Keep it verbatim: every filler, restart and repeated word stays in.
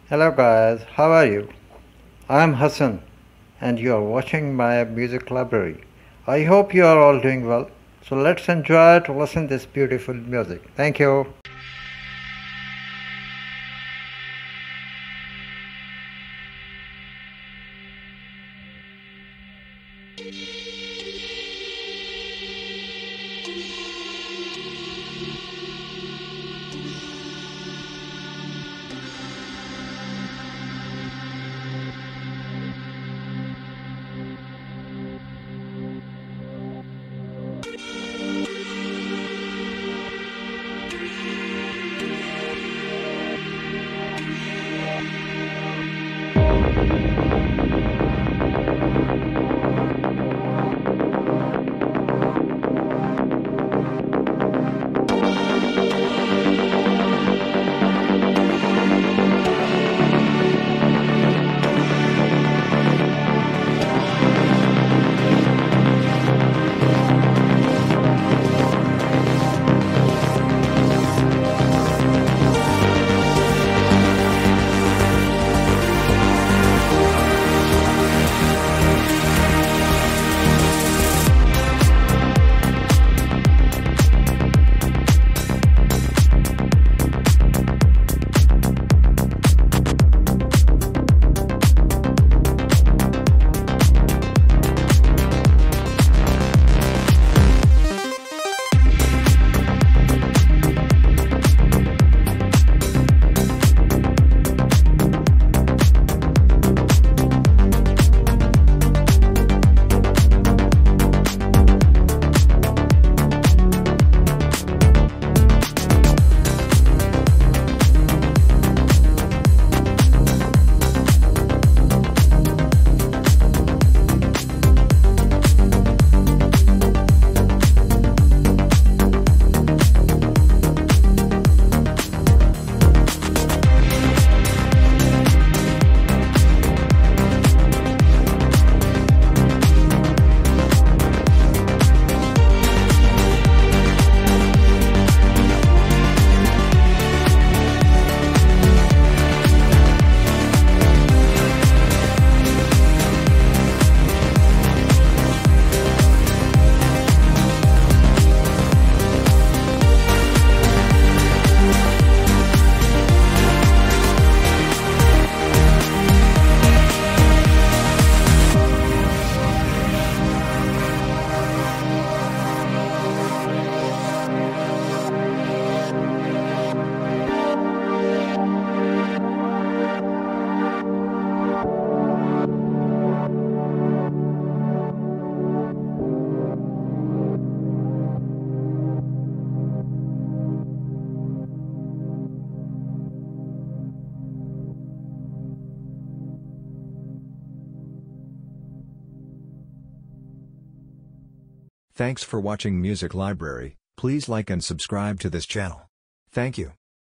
Hello guys, how are you? I'm Hassan and you are watching my music library. I hope you are all doing well. So let's enjoy to listen this beautiful music. Thank you. Thanks for watching Music Library. Please like and subscribe to this channel. Thank you.